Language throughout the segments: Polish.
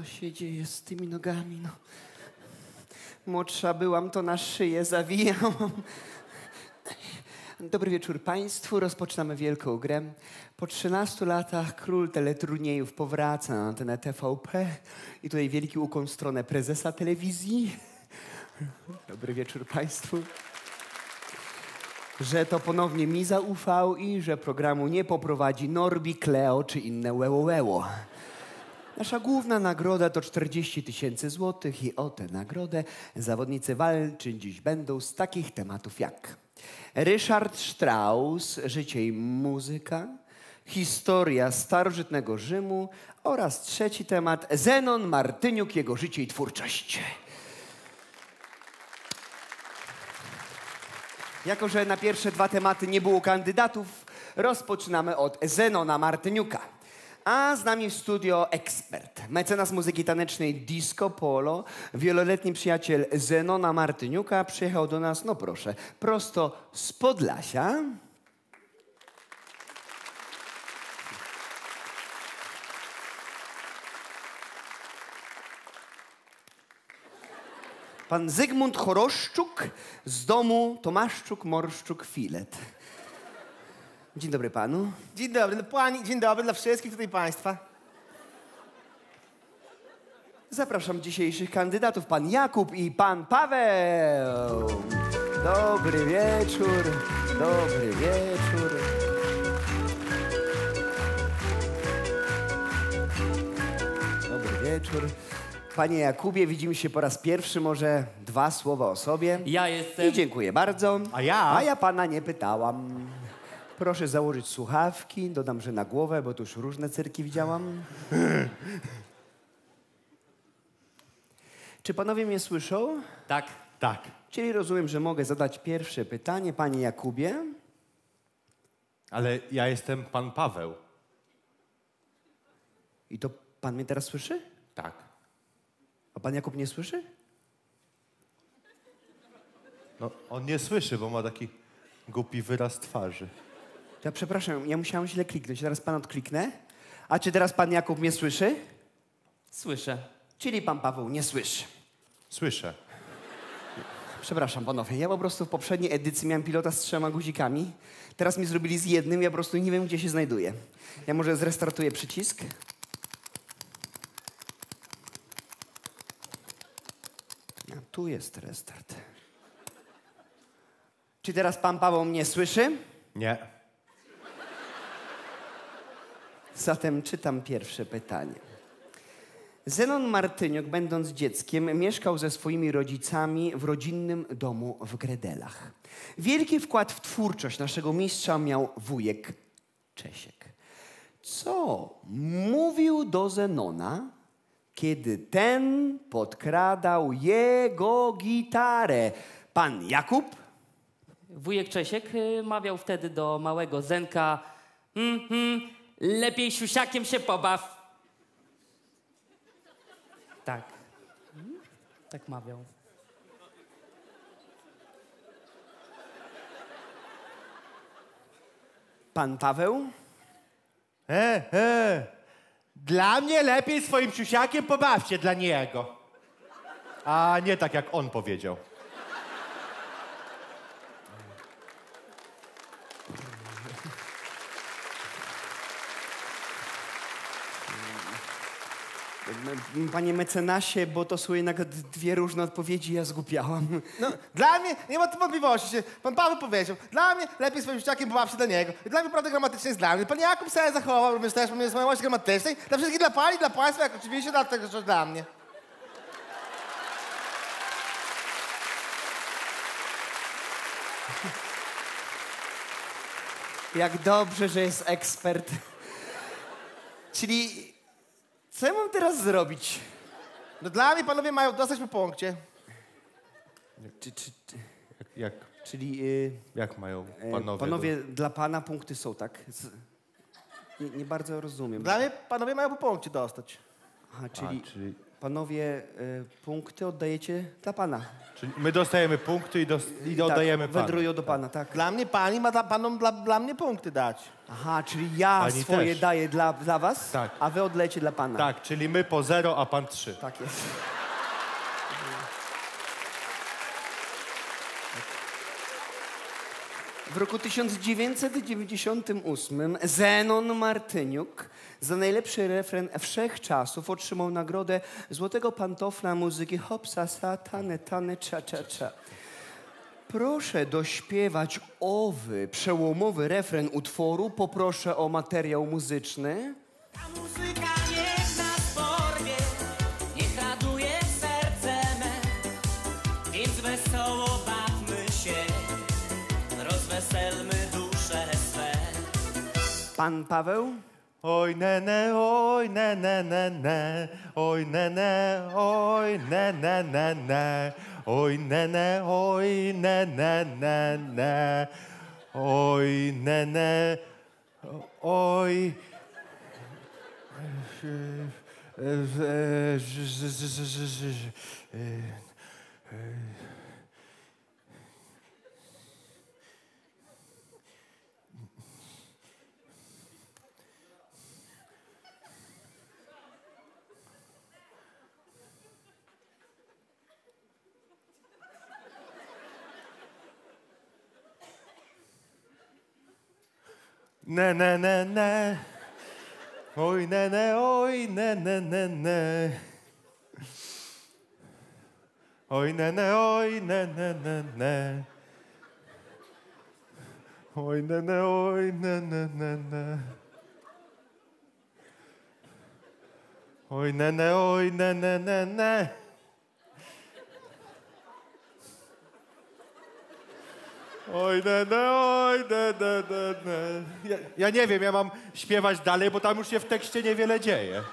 Co się dzieje z tymi nogami, no? Młodsza byłam, to na szyję zawijałam. Dobry wieczór Państwu. Rozpoczynamy wielką grę. Po 13 latach król teleturniejów powraca na antenę TVP. I tutaj wielki ukłon w stronę prezesa telewizji. Dobry wieczór Państwu. Że to ponownie mi zaufał i że programu nie poprowadzi Norbi, Kleo czy inne łeło. Nasza główna nagroda to 40 000 złotych i o tę nagrodę zawodnicy walczyć dziś będą z takich tematów jak Ryszard Strauss, życie i muzyka, historia starożytnego Rzymu oraz trzeci temat Zenon Martyniuk, jego życie i twórczość. Jako że na pierwsze dwa tematy nie było kandydatów, rozpoczynamy od Zenona Martyniuka. A z nami w studio ekspert, mecenas muzyki tanecznej Disco Polo, wieloletni przyjaciel Zenona Martyniuka, przyjechał do nas, no proszę, prosto z Podlasia. Pan Zygmunt Choroszczuk z domu Tomaszczuk-Morszczuk-Filet. Dzień dobry panu. Dzień dobry dla pani, dzień dobry dla wszystkich tutaj państwa. Zapraszam dzisiejszych kandydatów, pan Jakub i pan Paweł. Dobry wieczór, dobry wieczór. Dobry wieczór. Panie Jakubie, widzimy się po raz pierwszy, może dwa słowa o sobie. Ja jestem... I dziękuję bardzo. A ja? A ja pana nie pytałam. Proszę założyć słuchawki, dodam, że na głowę, bo tu już różne cyrki widziałam. Czy panowie mnie słyszą? Tak. Tak. Czyli rozumiem, że mogę zadać pierwsze pytanie. Panie Jakubie? Ale ja jestem pan Paweł. I to pan mnie teraz słyszy? Tak. A pan Jakub nie słyszy? No, on nie słyszy, bo ma taki głupi wyraz twarzy. To ja przepraszam, ja musiałam źle kliknąć. Teraz pan odkliknę. A czy teraz pan Jakub mnie słyszy? Słyszę. Czyli pan Paweł nie słyszy. Słyszę. Przepraszam panowie, ja po prostu w poprzedniej edycji miałem pilota z 3 guzikami. Teraz mi zrobili z jednym, ja po prostu nie wiem, gdzie się znajduje. Ja może zrestartuję przycisk. A tu jest restart. Czy teraz pan Paweł mnie słyszy? Nie. Zatem czytam pierwsze pytanie. Zenon Martyniuk, będąc dzieckiem, mieszkał ze swoimi rodzicami w rodzinnym domu w Gredelach. Wielki wkład w twórczość naszego mistrza miał wujek Czesiek. Co mówił do Zenona, kiedy ten podkradał jego gitarę? Pan Jakub? Wujek Czesiek mawiał wtedy do małego Zenka: lepiej siusiakiem się pobaw. Tak. Tak mawiał. Pan Paweł? Dla mnie lepiej swoim siusiakiem pobawcie dla niego. A nie tak, jak on powiedział. Panie mecenasie, bo to są jednak dwie różne odpowiedzi, ja zgłupiałam. No, dla mnie, nie ma tu wątpliwości, pan Paweł powiedział, dla mnie lepiej swoim siusiakiem pobawcie dla niego. I dla mnie prawda gramatycznie jest dla mnie. Pan Jakub sobie zachował również też z mojej gramatycznej. Dla wszystkich, dla pani, dla państwa, jak oczywiście, dlatego, że dla mnie. Jak dobrze, że jest ekspert. Czyli co ja mam teraz zrobić? No dla mnie panowie mają dostać po punkcie. Jak? Czyli Jak mają panowie? panowie, dla pana punkty są, tak? Nie bardzo rozumiem. Dla mnie panowie mają po punkcie dostać. Aha, czyli Panowie, punkty oddajecie dla pana. Czyli my dostajemy punkty i oddajemy panu. Wędrują do pana, tak. Dla mnie pani ma panom dla mnie punkty dać. Aha, czyli ja Pani swoje też. daję dla was, Tak. a wy odlejecie dla pana. Tak, czyli my po 0, a pan 3. Tak jest. W roku 1998 Zenon Martyniuk za najlepszy refren wszechczasów otrzymał nagrodę Złotego Pantofla muzyki Hopsa, Satane, Tane, Cza, Cza, Cza. Proszę dośpiewać owy przełomowy refren utworu. Poproszę o materiał muzyczny. Ta muzyka niech nas porwie, niech raduje serce me, więc wesoło bawmy się, rozweselmy dusze swe. Pan Paweł? Oj nene, oj nene, nene, oj nene, oj nene, nene, oj nene, oj nene, nene, oj nene, oj... Ne, ne, ne, ne. Oj, ne, ne, oj, ne, ne, ne, ne. Oj, ne, ne, oj, ne, ne, ne, ne. Oj, ne, ne, oj, ne, ne, ne, ne. Oj, ne, ne, oj, ne, ne, ne, ne. Oj, ne, ne, oj, ne, ne, ne, ne. Ja nie wiem, ja mam śpiewać dalej, bo tam już się w tekście niewiele dzieje.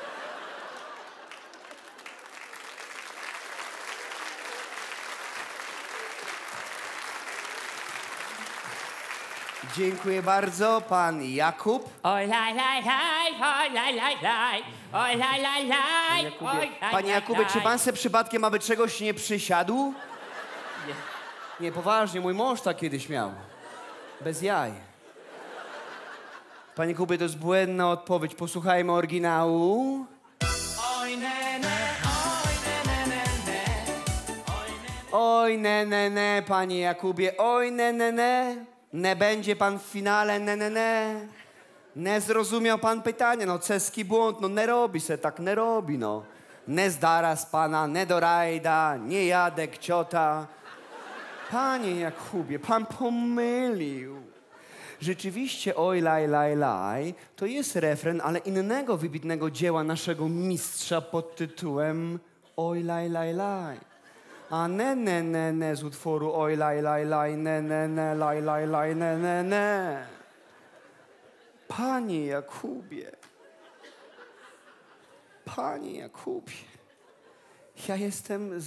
Dziękuję bardzo. Pan Jakub. Oj laj, laj, laj, oj laj, laj, laj, oj laj, laj, laj, oj laj, Panie Jakubie, laj. czy pan se przypadkiem aby czegoś nie przysiadł? Nie. Nie, poważnie, mój mąż tak kiedyś miał. Bez jaj. Panie Jakubie, to jest błędna odpowiedź. Posłuchajmy oryginału. Oj ne, ne, oj ne, ne, ne, ne. Oj, ne, panie Jakubie, oj, ne. Nie będzie pan w finale, ne. Nie zrozumiał pan pytania, no ceski błąd, no nie robi se tak, nie robi, no. Nie zdara z pana, nie do rajda, nie jadek ciota. Panie Jakubie, pan pomylił. Rzeczywiście oj, laj, to jest refren, ale innego wybitnego dzieła naszego mistrza pod tytułem Oj, laj. A ne z utworu oj, laj, ne, laj, ne. Panie Jakubie, ja jestem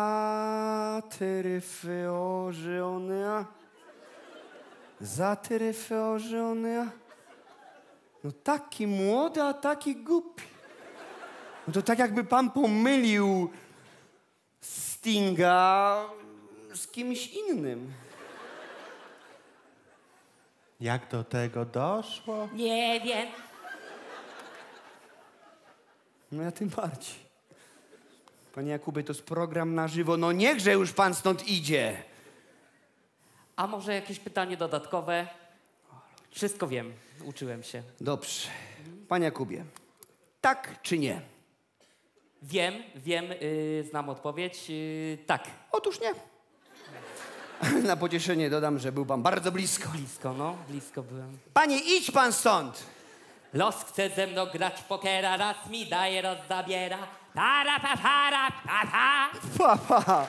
zatyryfeorzony. No taki młody, a taki głupi. No to tak jakby pan pomylił Stinga z kimś innym. Jak do tego doszło? Nie wiem. No ja tym bardziej. Panie Jakubie, to jest program na żywo. No niechże już pan stąd idzie. A może jakieś pytanie dodatkowe? Wszystko wiem, uczyłem się. Dobrze. Panie Jakubie, tak czy nie? Wiem, znam odpowiedź. Tak. Otóż nie. Na pocieszenie dodam, że był pan bardzo blisko. Blisko byłem. Panie, idź pan stąd! Los chce ze mną grać w pokera, raz mi daje, raz zabiera. Para, pa, para, pa, pa. Papa!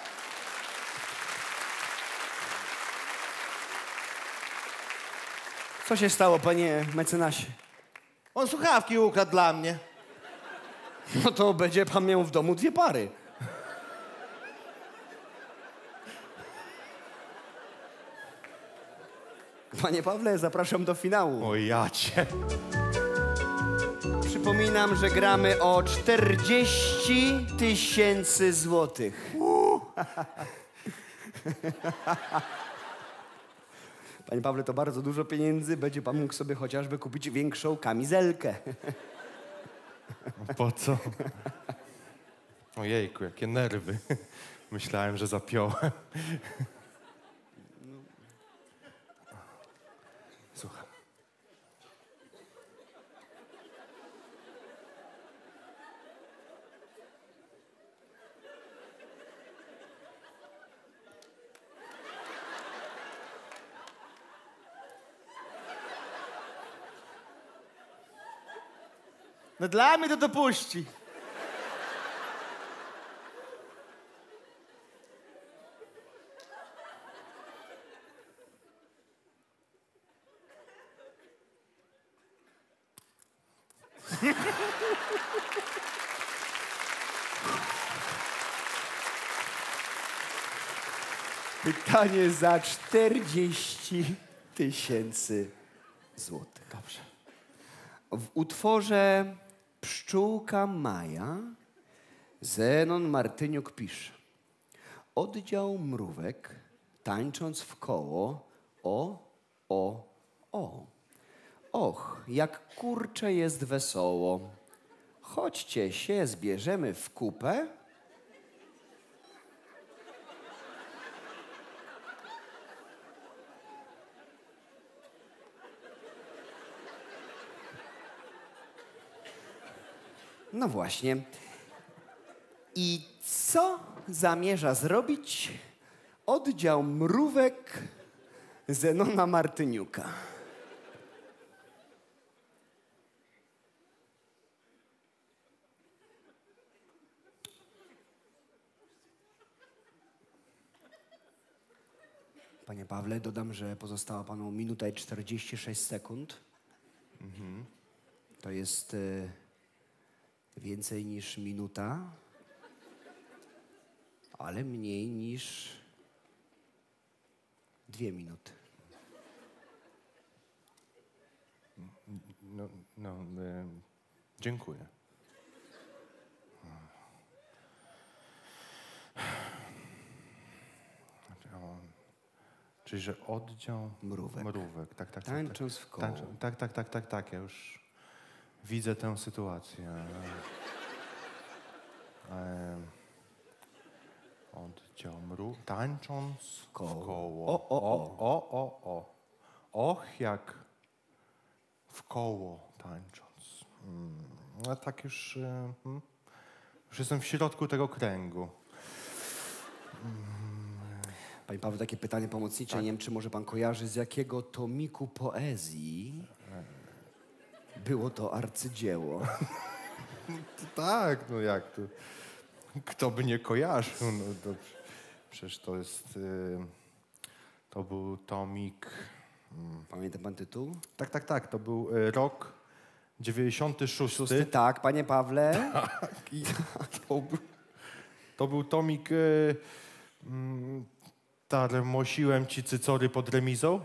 Co się stało, panie mecenasie? On słuchawki ukradł dla mnie. No to będzie pan miał w domu 2 pary. Panie Pawle, zapraszam do finału. O ja cię. Przypominam, że gramy o 40 000 złotych. Panie Pawle, to bardzo dużo pieniędzy. Będzie pan mógł sobie chociażby kupić większą kamizelkę. Po co? Ojejku, jakie nerwy. Myślałem, że zapiąłem. Słucham. No dla mnie to puści. Pytanie za 40 000 złotych. Dobrze. W utworze Pszczółka Maja Zenon Martyniuk pisze: oddział mrówek tańcząc w koło o. Och, jak kurcze jest wesoło. Chodźcie się zbierzemy w kupę. No właśnie. I co zamierza zrobić oddział mrówek Zenona Martyniuka? Panie Pawle, dodam, że pozostała panu minuta i 46 sekund. To jest więcej niż minuta, ale mniej niż 2 minuty. Dziękuję. Czyli, że oddział Mrówek. Tak. Tańcząc w koło. Tak. Ja już widzę tę sytuację. Oddział mrówek. Tańcząc w koło. O. Och, jak w koło tańcząc. No tak już jestem w środku tego kręgu. Panie Paweł, takie pytanie pomocnicze. Nie wiem, czy może pan kojarzy, z jakiego tomiku poezji było to arcydzieło. Tak, no jak to? Kto by nie kojarzył? No to przecież to jest... to był tomik... Pamięta pan tytuł? Tak. To był rok 96. Tak, panie Pawle. I to był tomik... Tarmosiłem ci cycory pod remizą.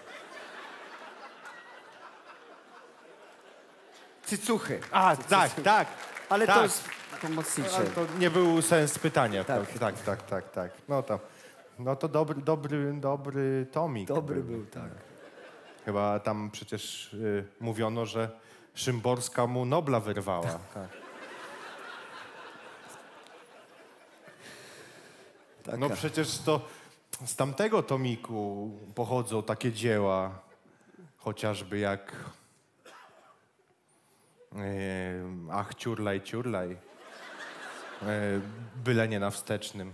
Cycuchy. A, tak. Ale tak. to jest pomocnicze. Ale to nie był sens pytania. Tak. Tak. No to dobry tomik. Dobry był, tak. Chyba tam przecież mówiono, że Szymborska mu Nobla wyrwała. Tak. No przecież to z tamtego tomiku pochodzą takie dzieła, chociażby jak Ach, ciurlaj, byle nie na wstecznym.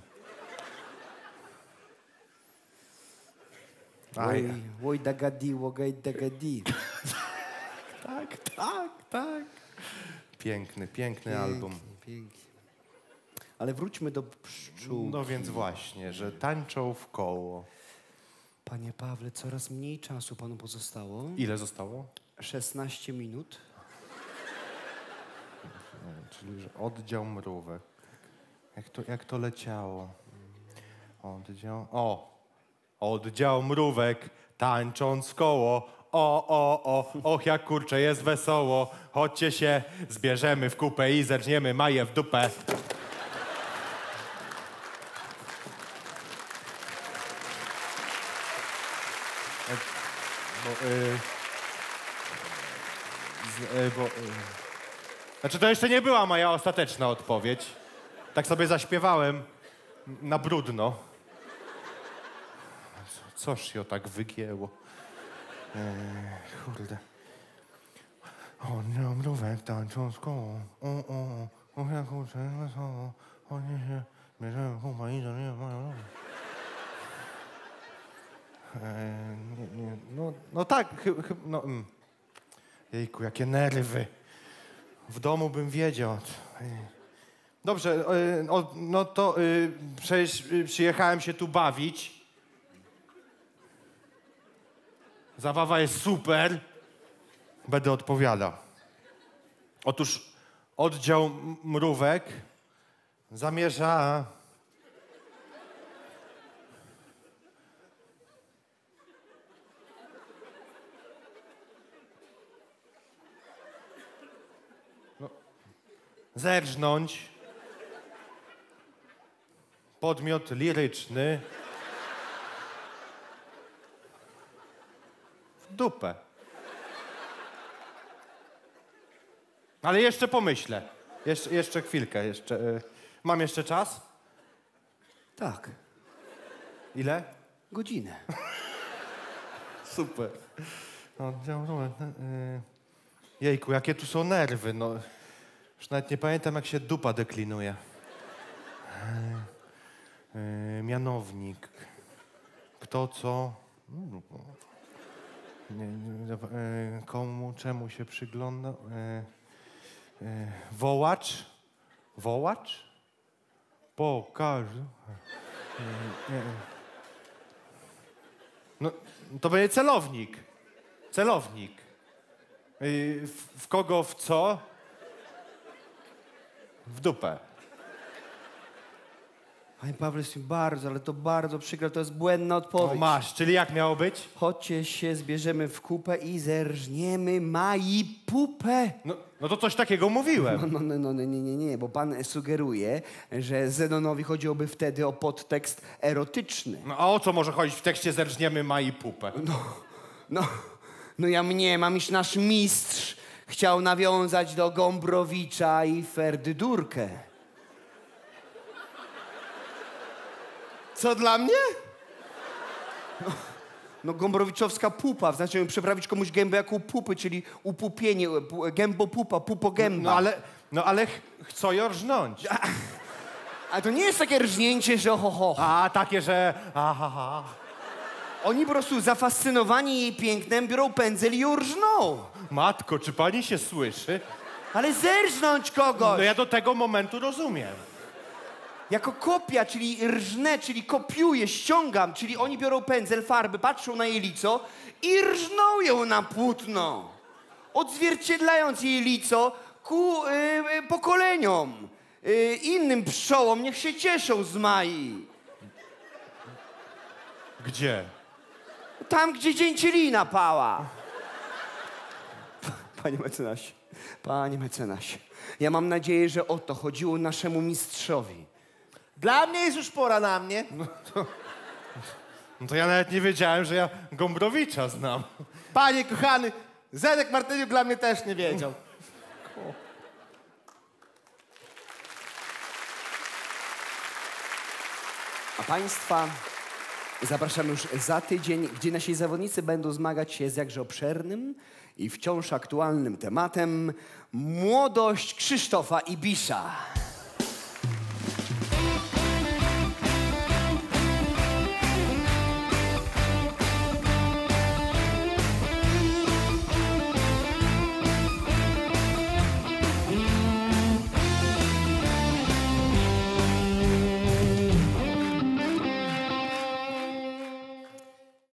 Oj dagadi, łogaj dagadi. Tak. Piękny album. Pięknie. Ale wróćmy do pszczół. No więc właśnie, że tańczą w koło. Panie Pawle, coraz mniej czasu panu pozostało. Ile zostało? 16 minut. Czyli że oddział mrówek. Jak to leciało? Oddział mrówek tańcząc w koło. Och jak kurczę, jest wesoło. Chodźcie się, zbierzemy w kupę i zerżniemy Maję w dupę. Znaczy, to jeszcze nie była moja ostateczna odpowiedź. Tak sobie zaśpiewałem na brudno. Coż się tak wygięło. Kurde. O, nie, mrówek tańczą z koło. O, jak kurczę, wesoło. Chodźcie się, bierzemy w kupę i zerżniemy Maję w dupę. No tak, no. Jejku, jakie nerwy. W domu bym wiedział. Dobrze, no to przecież przyjechałem się tu bawić. Zabawa jest super. Będę odpowiadał. Otóż oddział mrówek zamierza... zerżnąć podmiot liryczny w dupę. Ale jeszcze pomyślę. Jeszcze chwilkę. Mam jeszcze czas? Tak, Ile? godzinę. Super. Jejku, jakie tu są nerwy. No. Już nawet nie pamiętam, jak się dupa deklinuje. Mianownik. Kto, co? Komu, czemu się przygląda? Wołacz? Wołacz? Pokaż. No, to będzie celownik. Celownik. W kogo, w co? W dupę. Panie Pawle, jest mi bardzo, ale to bardzo przykro, to jest błędna odpowiedź. O, masz, czyli jak miało być? Chodźcie się, zbierzemy w kupę i zerżniemy Mai pupę. No to coś takiego mówiłem. Nie, bo pan sugeruje, że Zenonowi chodziłoby wtedy o podtekst erotyczny. No a o co może chodzić w tekście zerżniemy Mai pupę? No ja mniemam, iż nasz mistrz chciał nawiązać do Gombrowicza i Ferdydurkę. Co dla mnie? No gombrowiczowska pupa, znaczy przeprawić komuś gębę jako pupy, czyli upupienie, gębopupa, pupogęba. No ale chcą ją rżnąć. A to nie jest takie rżnięcie, że ho. A takie, że aha. Oni po prostu zafascynowani jej pięknem biorą pędzel i ją rżną. Matko, czy pani się słyszy? Ale zerżnąć kogoś! No ja do tego momentu rozumiem. Jako kopia, czyli rżnę, czyli kopiuję, ściągam, czyli oni biorą pędzel, farby, patrzą na jej lico i rżną ją na płótno. Odzwierciedlając jej lico ku pokoleniom, innym pszczołom, niech się cieszą z Mai. Gdzie? Tam, gdzie dzięcielina pała. Panie mecenasie, ja mam nadzieję, że o to chodziło naszemu mistrzowi. Dla mnie jest już pora na mnie. No to ja nawet nie wiedziałem, że ja Gombrowicza znam. Panie kochany, Zenek Martyniuk dla mnie też nie wiedział. A państwa zapraszam już za tydzień, gdzie nasi zawodnicy będą zmagać się z jakże obszernym i wciąż aktualnym tematem młodość Krzysztofa Ibisza.